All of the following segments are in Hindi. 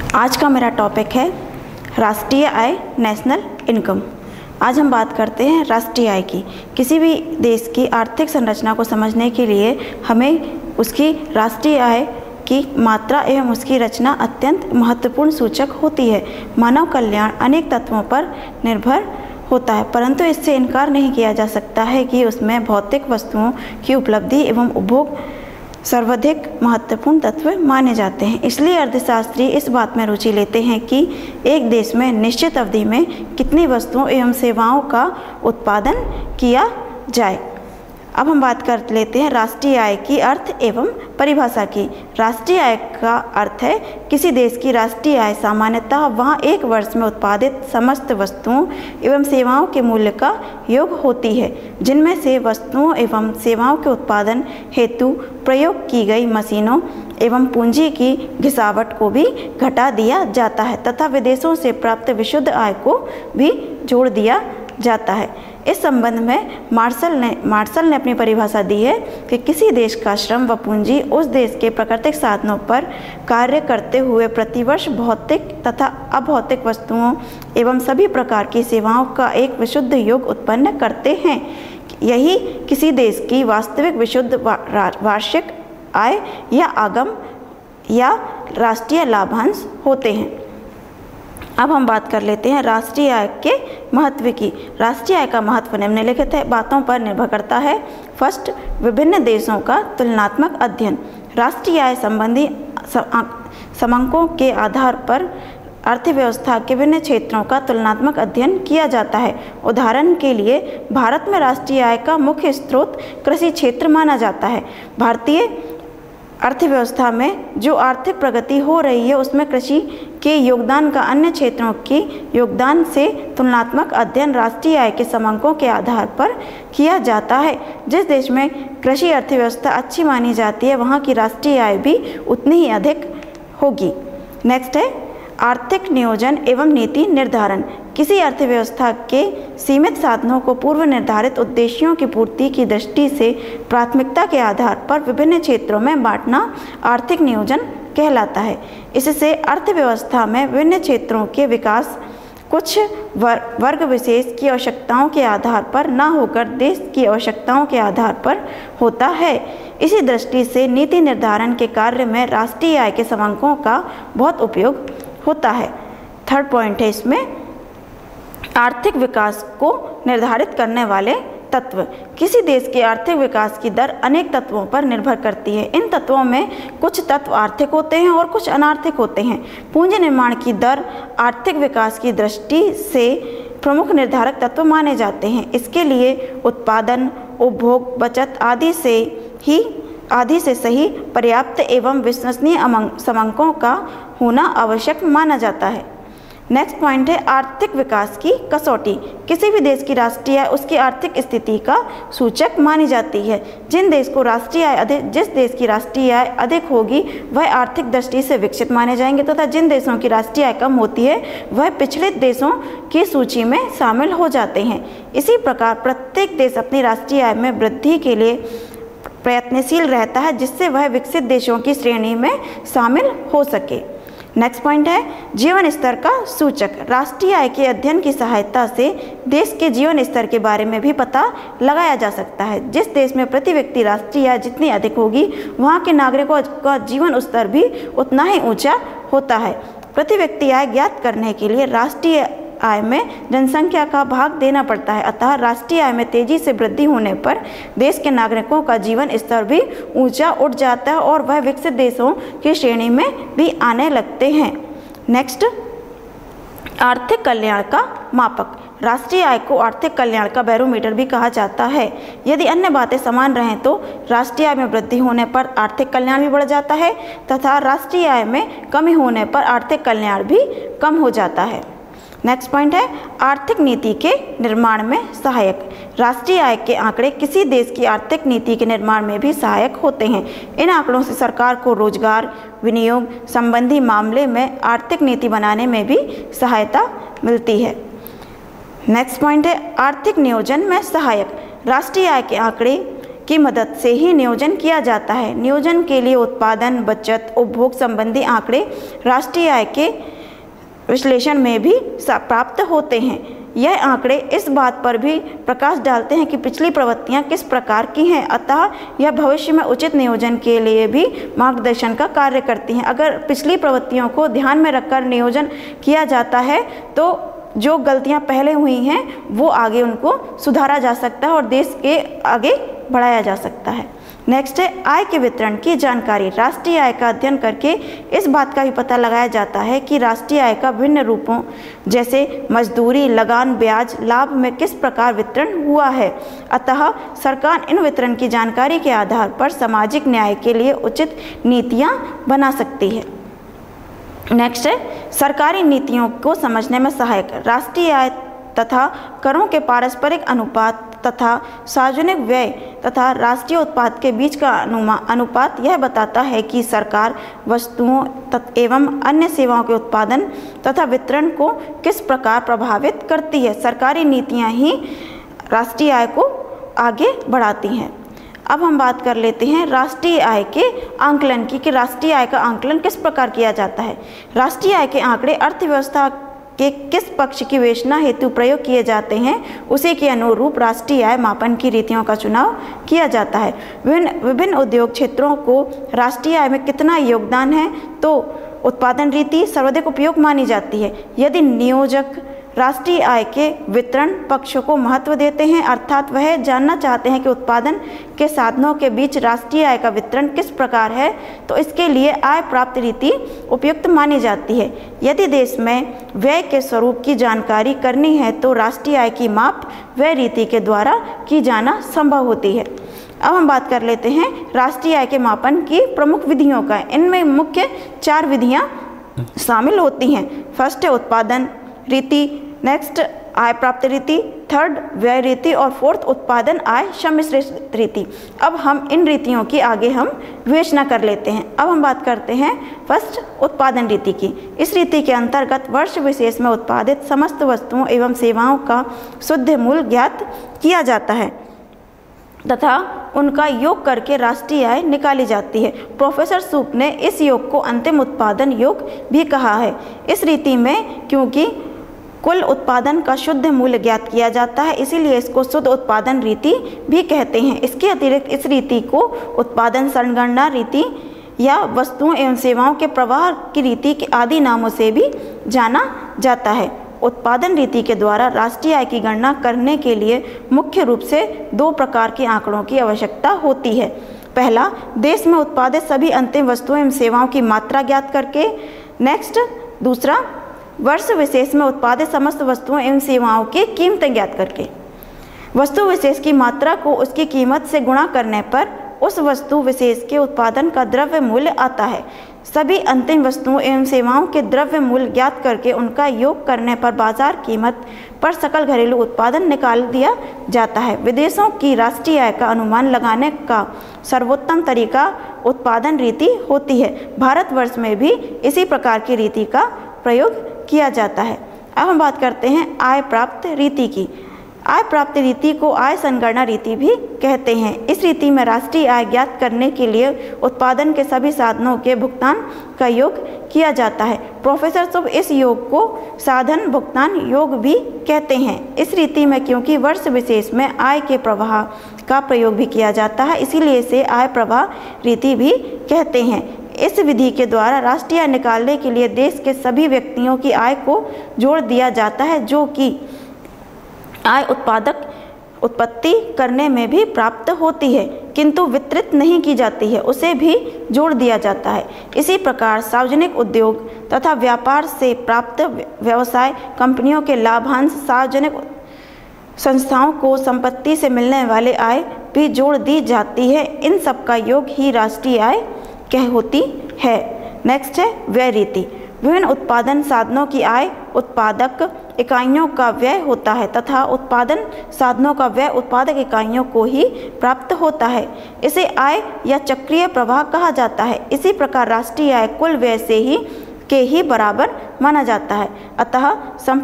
आज का मेरा टॉपिक है राष्ट्रीय आय, नेशनल इनकम। आज हम बात करते हैं राष्ट्रीय आय की। किसी भी देश की आर्थिक संरचना को समझने के लिए हमें उसकी राष्ट्रीय आय की मात्रा एवं उसकी रचना अत्यंत महत्वपूर्ण सूचक होती है। मानव कल्याण अनेक तत्वों पर निर्भर होता है, परंतु इससे इनकार नहीं किया जा सकता है कि उसमें भौतिक वस्तुओं की उपलब्धि एवं उपभोग सर्वाधिक महत्वपूर्ण तत्व माने जाते हैं। इसलिए अर्थशास्त्री इस बात में रुचि लेते हैं कि एक देश में निश्चित अवधि में कितनी वस्तुओं एवं सेवाओं का उत्पादन किया जाए। अब हम बात कर लेते हैं राष्ट्रीय आय की अर्थ एवं परिभाषा की। राष्ट्रीय आय का अर्थ है किसी देश की राष्ट्रीय आय सामान्यतः वहाँ एक वर्ष में उत्पादित समस्त वस्तुओं एवं सेवाओं के मूल्य का योग होती है, जिनमें से वस्तुओं एवं सेवाओं के उत्पादन हेतु प्रयोग की गई मशीनों एवं पूंजी की घिसावट को भी घटा दिया जाता है तथा विदेशों से प्राप्त विशुद्ध आय को भी जोड़ दिया जाता है। इस संबंध में मार्शल ने अपनी परिभाषा दी है कि किसी देश का श्रम व पूंजी उस देश के प्राकृतिक साधनों पर कार्य करते हुए प्रतिवर्ष भौतिक तथा अभौतिक वस्तुओं एवं सभी प्रकार की सेवाओं का एक विशुद्ध योग उत्पन्न करते हैं। यही किसी देश की वास्तविक विशुद्ध वार्षिक आय या आगम या राष्ट्रीय लाभांश होते हैं। अब हम बात कर लेते हैं राष्ट्रीय आय के महत्व की। राष्ट्रीय आय का महत्व निम्नलिखित बातों पर निर्भर करता है। फर्स्ट, विभिन्न देशों का तुलनात्मक अध्ययन। राष्ट्रीय आय संबंधी समांकों के आधार पर अर्थव्यवस्था के विभिन्न क्षेत्रों का तुलनात्मक अध्ययन किया जाता है। उदाहरण के लिए भारत में राष्ट्रीय आय का मुख्य स्रोत कृषि क्षेत्र माना जाता है। भारतीय अर्थव्यवस्था में जो आर्थिक प्रगति हो रही है उसमें कृषि के योगदान का अन्य क्षेत्रों के योगदान से तुलनात्मक अध्ययन राष्ट्रीय आय के समांकों के आधार पर किया जाता है। जिस देश में कृषि अर्थव्यवस्था अच्छी मानी जाती है वहाँ की राष्ट्रीय आय भी उतनी ही अधिक होगी। नेक्स्ट है आर्थिक नियोजन एवं नीति निर्धारण। किसी अर्थव्यवस्था के सीमित साधनों को पूर्व निर्धारित उद्देश्यों की पूर्ति की दृष्टि से प्राथमिकता के आधार पर विभिन्न क्षेत्रों में बांटना आर्थिक नियोजन कहलाता है। इससे अर्थव्यवस्था में विभिन्न क्षेत्रों के विकास कुछ वर्ग विशेष की आवश्यकताओं के आधार पर न होकर देश की आवश्यकताओं के आधार पर होता है। इसी दृष्टि से नीति निर्धारण के कार्य में राष्ट्रीय आय के समांकों का बहुत उपयोग होता है। थर्ड पॉइंट है इसमें आर्थिक विकास को निर्धारित करने वाले तत्व। किसी देश के आर्थिक विकास की दर अनेक तत्वों पर निर्भर करती है। इन तत्वों में कुछ तत्व आर्थिक होते हैं और कुछ अनार्थिक होते हैं। पूंजी निर्माण की दर आर्थिक विकास की दृष्टि से प्रमुख निर्धारक तत्व माने जाते हैं। इसके लिए उत्पादन, उपभोग, बचत आदि से सही, पर्याप्त एवं विश्वसनीय समांकों का होना आवश्यक माना जाता है। नेक्स्ट पॉइंट है आर्थिक विकास की कसौटी। किसी भी देश की राष्ट्रीय आय उसकी आर्थिक स्थिति का सूचक मानी जाती है। जिस देश की राष्ट्रीय आय अधिक होगी वह आर्थिक दृष्टि से विकसित माने जाएंगे तथा जिन देशों की राष्ट्रीय आय कम होती है वह पिछड़े देशों की सूची में शामिल हो जाते हैं। इसी प्रकार प्रत्येक देश अपनी राष्ट्रीय आय में वृद्धि के लिए प्रयत्नशील रहता है जिससे वह विकसित देशों की श्रेणी में शामिल हो सके। नेक्स्ट पॉइंट है जीवन स्तर का सूचक। राष्ट्रीय आय के अध्ययन की सहायता से देश के जीवन स्तर के बारे में भी पता लगाया जा सकता है। जिस देश में प्रति व्यक्ति राष्ट्रीय आय जितनी अधिक होगी वहाँ के नागरिकों का जीवन स्तर भी उतना ही ऊंचा होता है। प्रति व्यक्ति आय ज्ञात करने के लिए राष्ट्रीय आय में जनसंख्या का भाग देना पड़ता है, अतः राष्ट्रीय आय में तेजी से वृद्धि होने पर देश के नागरिकों का जीवन स्तर भी ऊंचा उठ जाता है और वह विकसित देशों की श्रेणी में भी आने लगते हैं। नेक्स्ट आर्थिक कल्याण का मापक। राष्ट्रीय आय को आर्थिक कल्याण का बैरोमीटर भी कहा जाता है। यदि अन्य बातें समान रहें तो राष्ट्रीय आय में वृद्धि होने पर आर्थिक कल्याण भी बढ़ जाता है तथा राष्ट्रीय आय में कमी होने पर आर्थिक कल्याण भी कम हो जाता है। नेक्स्ट पॉइंट है आर्थिक नीति के निर्माण में सहायक। राष्ट्रीय आय के आंकड़े किसी देश की आर्थिक नीति के निर्माण में भी सहायक होते हैं। इन आंकड़ों से सरकार को रोजगार, विनियोग संबंधी मामले में आर्थिक नीति बनाने में भी सहायता मिलती है। नेक्स्ट पॉइंट है आर्थिक नियोजन में सहायक। राष्ट्रीय आय के आंकड़े की मदद से ही नियोजन किया जाता है। नियोजन के लिए उत्पादन, बचत, उपभोग संबंधी आंकड़े राष्ट्रीय आय के विश्लेषण में भी प्राप्त होते हैं। यह आंकड़े इस बात पर भी प्रकाश डालते हैं कि पिछली प्रवृत्तियां किस प्रकार की हैं, अतः यह भविष्य में उचित नियोजन के लिए भी मार्गदर्शन का कार्य करती हैं। अगर पिछली प्रवृत्तियों को ध्यान में रखकर नियोजन किया जाता है तो जो गलतियां पहले हुई हैं वो आगे उनको सुधारा जा सकता है और देश के आगे बढ़ाया जा सकता है। नेक्स्ट है आय के वितरण की जानकारी। राष्ट्रीय आय का अध्ययन करके इस बात का भी पता लगाया जाता है कि राष्ट्रीय आय का विभिन्न रूपों जैसे मजदूरी, लगान, ब्याज, लाभ में किस प्रकार वितरण हुआ है। अतः सरकार इन वितरण की जानकारी के आधार पर सामाजिक न्याय के लिए उचित नीतियाँ बना सकती है। नेक्स्ट है सरकारी नीतियों को समझने में सहायक। राष्ट्रीय आय तथा करों के पारस्परिक अनुपात तथा सार्वजनिक व्यय तथा राष्ट्रीय उत्पाद के बीच का अनुपात यह बताता है कि सरकार वस्तुओं एवं अन्य सेवाओं के उत्पादन तथा वितरण को किस प्रकार प्रभावित करती है। सरकारी नीतियां ही राष्ट्रीय आय को आगे बढ़ाती हैं। अब हम बात कर लेते हैं राष्ट्रीय आय के आंकलन की कि राष्ट्रीय आय का आंकलन किस प्रकार किया जाता है। राष्ट्रीय आय के आंकड़े अर्थव्यवस्था के किस पक्ष की विवेचना हेतु प्रयोग किए जाते हैं उसी के अनुरूप राष्ट्रीय आय मापन की रीतियों का चुनाव किया जाता है। विभिन्न उद्योग क्षेत्रों को राष्ट्रीय आय में कितना योगदान है तो उत्पादन रीति सर्वाधिक उपयोग मानी जाती है। यदि नियोजक राष्ट्रीय आय के वितरण पक्ष को महत्व देते हैं, अर्थात वह जानना चाहते हैं कि उत्पादन के साधनों के बीच राष्ट्रीय आय का वितरण किस प्रकार है, तो इसके लिए आय प्राप्त रीति उपयुक्त मानी जाती है। यदि देश में व्यय के स्वरूप की जानकारी करनी है तो राष्ट्रीय आय की माप व्यय रीति के द्वारा की जाना संभव होती है। अब हम बात कर लेते हैं राष्ट्रीय आय के मापन की प्रमुख विधियों का। इनमें मुख्य 4 विधियां शामिल होती हैं। फर्स्ट है उत्पादन रीति, नेक्स्ट आय प्राप्त रीति, थर्ड व्यय रीति और फोर्थ उत्पादन आय सम्मिश्रित रीति। अब हम इन रीतियों की आगे हम विवेचना कर लेते हैं। अब हम बात करते हैं फर्स्ट उत्पादन रीति की। इस रीति के अंतर्गत वर्ष विशेष में उत्पादित समस्त वस्तुओं एवं सेवाओं का शुद्ध मूल्य ज्ञात किया जाता है तथा उनका योग करके राष्ट्रीय आय निकाली जाती है। प्रोफेसर सूप ने इस योग को अंतिम उत्पादन योग भी कहा है। इस रीति में क्योंकि कुल उत्पादन का शुद्ध मूल्य ज्ञात किया जाता है, इसीलिए इसको शुद्ध उत्पादन रीति भी कहते हैं। इसके अतिरिक्त इस रीति को उत्पादन संगणना रीति या वस्तुओं एवं सेवाओं के प्रवाह की रीति के आदि नामों से भी जाना जाता है। उत्पादन रीति के द्वारा राष्ट्रीय आय की गणना करने के लिए मुख्य रूप से 2 प्रकार के आंकड़ों की आवश्यकता होती है। पहला, देश में उत्पादित सभी अंतिम वस्तुओं एवं सेवाओं की मात्रा ज्ञात करके। नेक्स्ट, दूसरा, वर्ष विशेष में उत्पादित समस्त वस्तुओं एवं सेवाओं की कीमतें ज्ञात करके। वस्तु विशेष की मात्रा को उसकी कीमत से गुणा करने पर उस वस्तु विशेष के उत्पादन का द्रव्य मूल्य आता है। सभी अंतिम वस्तुओं एवं सेवाओं के द्रव्य मूल्य ज्ञात करके उनका योग करने पर बाजार कीमत पर सकल घरेलू उत्पादन निकाल दिया जाता है। विदेशों की राष्ट्रीय आय का अनुमान लगाने का सर्वोत्तम तरीका उत्पादन रीति होती है। भारतवर्ष में भी इसी प्रकार की रीति का प्रयोग किया जाता है। अब हम बात करते हैं आय प्राप्त रीति की। आय प्राप्त रीति को आय संगणना रीति भी कहते हैं। इस रीति में राष्ट्रीय आय ज्ञात करने के लिए उत्पादन के सभी साधनों के भुगतान का योग किया जाता है। प्रोफेसर सुब इस योग को साधन भुगतान योग भी कहते हैं। इस रीति में क्योंकि वर्ष विशेष में आय के प्रवाह का प्रयोग भी किया जाता है, इसीलिए इसे आय प्रवाह रीति भी कहते हैं। इस विधि के द्वारा राष्ट्रीय आय निकालने के लिए देश के सभी व्यक्तियों की आय को जोड़ दिया जाता है, जो कि आय उत्पत्ति करने में भी प्राप्त होती है किंतु वितरित नहीं की जाती है, उसे भी जोड़ दिया जाता है। इसी प्रकार सार्वजनिक उद्योग तथा व्यापार से प्राप्त व्यवसाय कंपनियों के लाभांश सार्वजनिक संस्थाओं को संपत्ति से मिलने वाले आय भी जोड़ दी जाती है। इन सब का योग ही राष्ट्रीय आय होती है। नेक्स्ट है व्यय रीति। विभिन्न उत्पादन साधनों की आय उत्पादक इकाइयों का व्यय होता है तथा उत्पादन साधनों का व्यय उत्पादक इकाइयों को ही प्राप्त होता है। इसे आय या चक्रीय प्रवाह कहा जाता है। इसी प्रकार राष्ट्रीय आय कुल व्यय के ही बराबर माना जाता है। अतः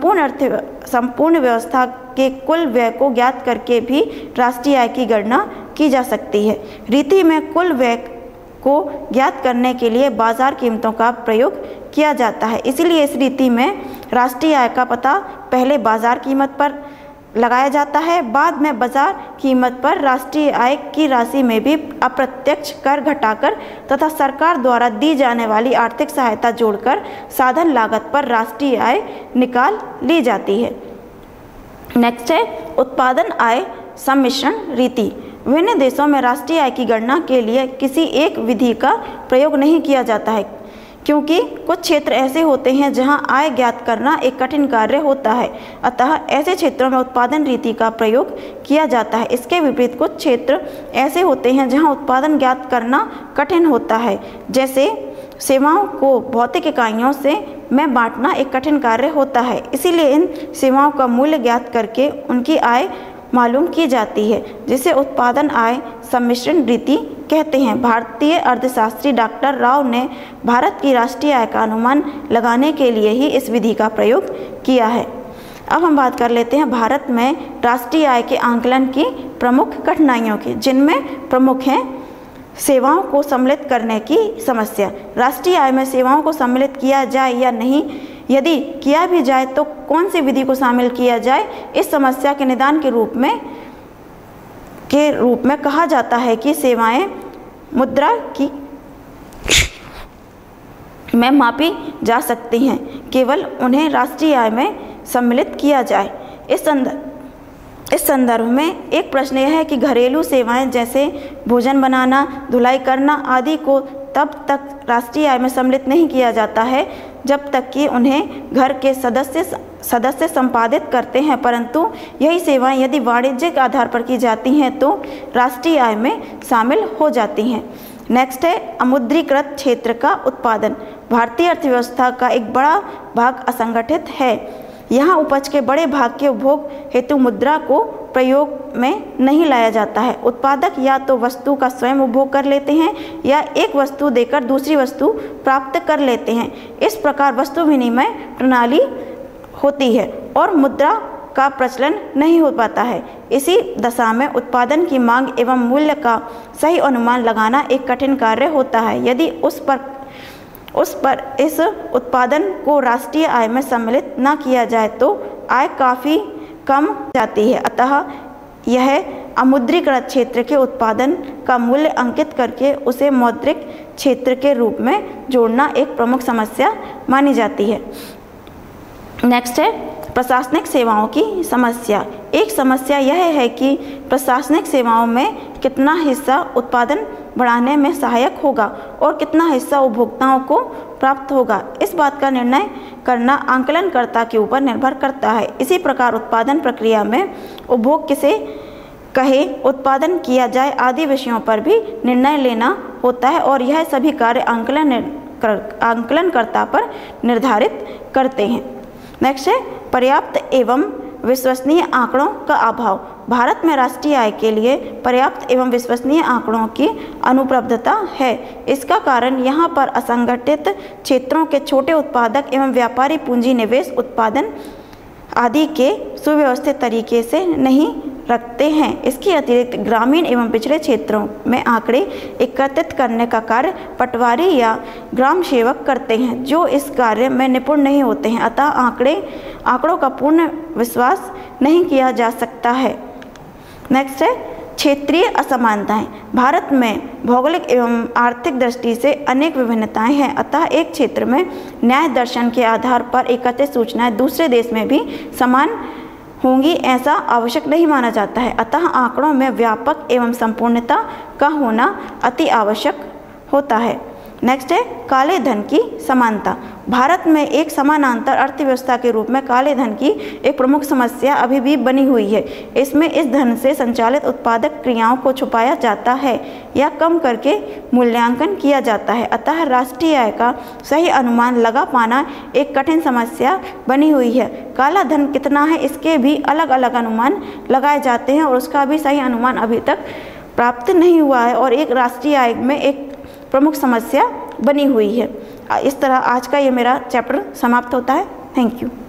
संपूर्ण व्यवस्था के कुल व्यय को ज्ञात करके भी राष्ट्रीय आय की गणना की जा सकती है। रीति में कुल व्यय को ज्ञात करने के लिए बाजार कीमतों का प्रयोग किया जाता है। इसलिए इस रीति में राष्ट्रीय आय का पता पहले बाजार कीमत पर लगाया जाता है, बाद में बाजार कीमत पर राष्ट्रीय आय की राशि में भी अप्रत्यक्ष कर घटाकर तथा सरकार द्वारा दी जाने वाली आर्थिक सहायता जोड़कर साधन लागत पर राष्ट्रीय आय निकाल ली जाती है। नेक्स्ट है उत्पादन आय सम्मिश्रण रीति। विभिन्न देशों में राष्ट्रीय आय की गणना के लिए किसी एक विधि का प्रयोग नहीं किया जाता है, क्योंकि कुछ क्षेत्र ऐसे होते हैं जहां आय ज्ञात करना एक कठिन कार्य होता है, अतः ऐसे क्षेत्रों में उत्पादन रीति का प्रयोग किया जाता है। इसके विपरीत कुछ क्षेत्र ऐसे होते हैं जहां उत्पादन ज्ञात करना कठिन होता है, जैसे सेवाओं को भौतिक इकाइयों में बांटना एक कठिन कार्य होता है। इसीलिए इन सेवाओं का मूल्य ज्ञात करके उनकी आय मालूम की जाती है, जिसे उत्पादन आय सम्मिश्रण रीति कहते हैं। भारतीय अर्थशास्त्री डॉक्टर राव ने भारत की राष्ट्रीय आय का अनुमान लगाने के लिए ही इस विधि का प्रयोग किया है। अब हम बात कर लेते हैं भारत में राष्ट्रीय आय के आंकलन की प्रमुख कठिनाइयों की, जिनमें प्रमुख हैं सेवाओं को सम्मिलित करने की समस्या। राष्ट्रीय आय में सेवाओं को सम्मिलित किया जाए या नहीं, यदि किया भी जाए तो कौन सी विधि को शामिल किया जाए, इस समस्या के निदान के रूप में कहा जाता है कि सेवाएं मुद्रा की में मापी जा सकती हैं, केवल उन्हें राष्ट्रीय आय में सम्मिलित किया जाए। इस संदर्भ में एक प्रश्न यह है कि घरेलू सेवाएं जैसे भोजन बनाना, धुलाई करना आदि को तब तक राष्ट्रीय आय में सम्मिलित नहीं किया जाता है जब तक कि उन्हें घर के सदस्य संपादित करते हैं, परंतु यही सेवाएं यदि वाणिज्यिक आधार पर की जाती हैं तो राष्ट्रीय आय में शामिल हो जाती हैं। नेक्स्ट है अमुद्रीकृत क्षेत्र का उत्पादन। भारतीय अर्थव्यवस्था का एक बड़ा भाग असंगठित है। यहाँ उपज के बड़े भाग के उपभोग हेतु मुद्रा को प्रयोग में नहीं लाया जाता है। उत्पादक या तो वस्तु का स्वयं उपभोग कर लेते हैं या एक वस्तु देकर दूसरी वस्तु प्राप्त कर लेते हैं। इस प्रकार वस्तु विनिमय प्रणाली होती है और मुद्रा का प्रचलन नहीं हो पाता है। इसी दशा में उत्पादन की मांग एवं मूल्य का सही अनुमान लगाना एक कठिन कार्य होता है। यदि उस पर इस उत्पादन को राष्ट्रीय आय में सम्मिलित न किया जाए तो आय काफ़ी कम जाती है। अतः यह अमुद्रीकृत क्षेत्र के उत्पादन का मूल्य अंकित करके उसे मौद्रिक क्षेत्र के रूप में जोड़ना एक प्रमुख समस्या मानी जाती है। नेक्स्ट है प्रशासनिक सेवाओं की समस्या। एक समस्या यह है कि प्रशासनिक सेवाओं में कितना हिस्सा उत्पादन बढ़ाने में सहायक होगा और कितना हिस्सा उपभोक्ताओं को प्राप्त होगा, इस बात का निर्णय करना आंकलनकर्ता के ऊपर निर्भर करता है। इसी प्रकार उत्पादन प्रक्रिया में उपभोग किसे कहे, उत्पादन किया जाए आदि विषयों पर भी निर्णय लेना होता है और यह सभी कार्य आंकलनकर्ता पर निर्धारित करते हैं। नेक्स्ट है पर्याप्त एवं विश्वसनीय आंकड़ों का अभाव। भारत में राष्ट्रीय आय के लिए पर्याप्त एवं विश्वसनीय आंकड़ों की अनुपलब्धता है। इसका कारण यहाँ पर असंगठित क्षेत्रों के छोटे उत्पादक एवं व्यापारी पूंजी निवेश उत्पादन आदि के सुव्यवस्थित तरीके से नहीं रखते हैं। इसके अतिरिक्त ग्रामीण एवं पिछड़े क्षेत्रों में आंकड़े एकत्रित करने का कार्य पटवारी या ग्राम सेवक करते हैं, जो इस कार्य में निपुण नहीं होते हैं। अतः आंकड़ों का पूर्ण विश्वास नहीं किया जा सकता है। नेक्स्ट है क्षेत्रीय असमानताएं। भारत में भौगोलिक एवं आर्थिक दृष्टि से अनेक विभिन्नताएं हैं, अतः एक क्षेत्र में न्याय दर्शन के आधार पर एकत्रित सूचनाएं दूसरे देश में भी समान होंगी ऐसा आवश्यक नहीं माना जाता है। अतः आंकड़ों में व्यापक एवं संपूर्णता का होना अति आवश्यक होता है। नेक्स्ट है काले धन की समानता। भारत में एक समानांतर अर्थव्यवस्था के रूप में काले धन की एक प्रमुख समस्या अभी भी बनी हुई है। इसमें इस धन से संचालित उत्पादक क्रियाओं को छुपाया जाता है या कम करके मूल्यांकन किया जाता है। अतः राष्ट्रीय आय का सही अनुमान लगा पाना एक कठिन समस्या बनी हुई है। काला धन कितना है इसके भी अलग अलग अनुमान लगाए जाते हैं और उसका भी सही अनुमान अभी तक प्राप्त नहीं हुआ है और एक राष्ट्रीय आय में एक प्रमुख समस्या बनी हुई है। इस तरह आज का ये मेरा चैप्टर समाप्त होता है। Thank you.